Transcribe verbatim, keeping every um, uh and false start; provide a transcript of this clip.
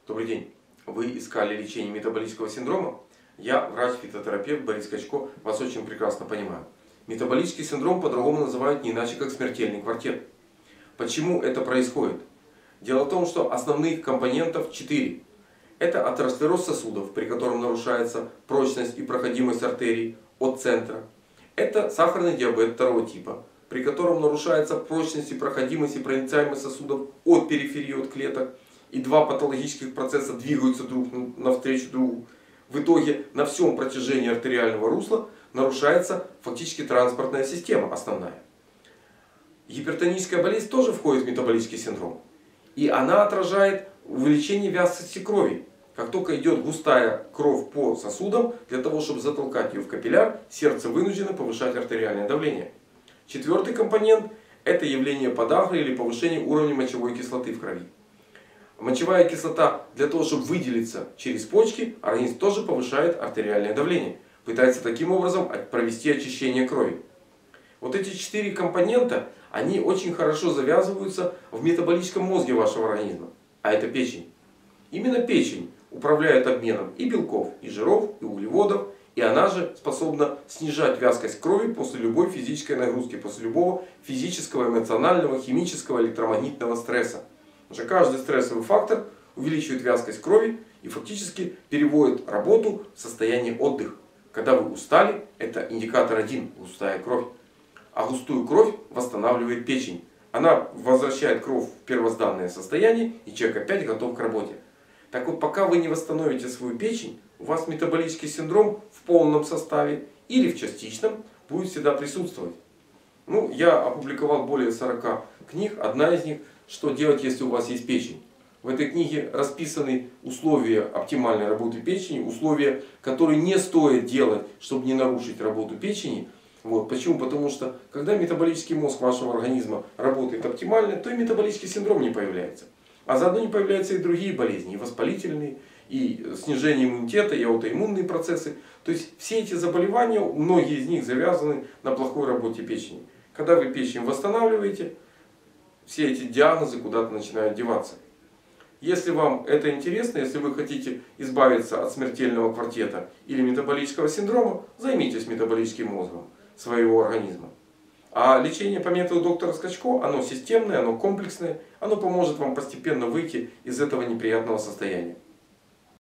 Добрый день. Вы искали лечение метаболического синдрома? Я, врач-фитотерапевт Борис Качко, вас очень прекрасно понимаю. Метаболический синдром по-другому называют не иначе, как смертельный квартет. Почему это происходит? Дело в том, что основных компонентов четыре. Это атеросклероз сосудов, при котором нарушается прочность и проходимость артерий от центра. Это сахарный диабет второго типа, при котором нарушается прочность и проходимость и проницаемость сосудов от периферии, от клеток. И два патологических процесса двигаются друг навстречу другу. В итоге на всем протяжении артериального русла нарушается фактически транспортная система основная. Гипертоническая болезнь тоже входит в метаболический синдром. И она отражает увеличение вязкости крови. Как только идет густая кровь по сосудам, для того чтобы затолкать ее в капилляр, сердце вынуждено повышать артериальное давление. Четвертый компонент — это явление подагры или повышение уровня мочевой кислоты в крови. Мочевая кислота для того, чтобы выделиться через почки, организм тоже повышает артериальное давление. Пытается таким образом провести очищение крови. Вот эти четыре компонента, они очень хорошо завязываются в метаболическом мозге вашего организма. А это печень. Именно печень управляет обменом и белков, и жиров, и углеводов. И она же способна снижать вязкость крови после любой физической нагрузки, после любого физического, эмоционального, химического, электромагнитного стресса. Потому что каждый стрессовый фактор увеличивает вязкость крови и фактически переводит работу в состояние отдыха. Когда вы устали, это индикатор один – густая кровь. А густую кровь восстанавливает печень. Она возвращает кровь в первозданное состояние, и человек опять готов к работе. Так вот, пока вы не восстановите свою печень, у вас метаболический синдром в полном составе или в частичном будет всегда присутствовать. Ну, я опубликовал более сорока книг. Одна из них — что делать, если у вас есть печень. В этой книге расписаны условия оптимальной работы печени, условия, которые не стоит делать, чтобы не нарушить работу печени. Вот. Почему? Потому что когда метаболический мозг вашего организма работает оптимально, то и метаболический синдром не появляется. А заодно не появляются и другие болезни, и воспалительные, и снижение иммунитета, и аутоиммунные процессы. То есть все эти заболевания, многие из них завязаны на плохой работе печени. Когда вы печень восстанавливаете, все эти диагнозы куда-то начинают деваться. Если вам это интересно, если вы хотите избавиться от смертельного квартета или метаболического синдрома, займитесь метаболическим мозгом своего организма. А лечение по методу доктора Качко, оно системное, оно комплексное, оно поможет вам постепенно выйти из этого неприятного состояния.